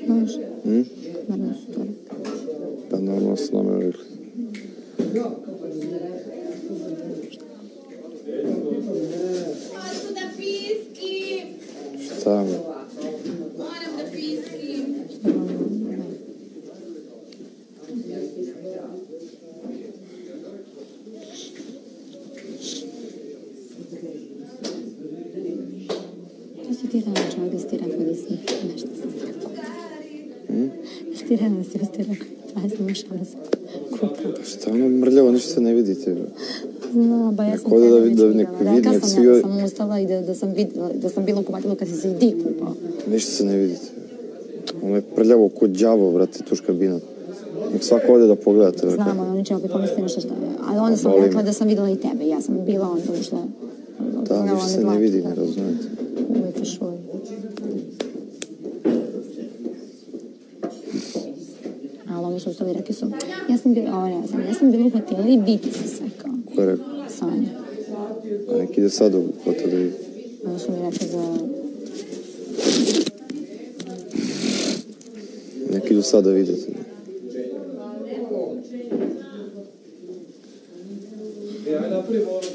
Znaš? Mrno su to rekli. Pa normalno su nama rekli. Hoću da piskim. Šta mi? Moram da piskim. To si ti rano čovjek da si ti rekao da si nešto se srekao. Da si ti rano da si rekao. Ja sam išla da se kupa. Šta ono mrljavo, ništa se ne vidite. Znam, ba ja sam Neko da tebe vidi, već nek vidjela. vidi, Rekla nek sam svi ja da joj- sam ustala i da sam bila u kupatilu kad si se i ti kupao. Ništa se ne vidite. Ono je prljavo kod đavo, brate, tuš kabina. Nek svako ode da pogledate. brate. Znam, oni će opet pomisliti nešto što je. Ali onda sam Boli me. rekla da sam vidjela i tebe. Ja sam bila onda ušla. Da, ništa se ne vidi, ne razumijete. Uvijek šoj. Ali oni su ustali, rekli su, ja sam bila u hotelu i vidi se sekao. Ko je rekao? Sanja. A nek ide sad u hotel da vidi. Onda su mi rekli za... Nek idu sad da vidite. Ja napravim ovo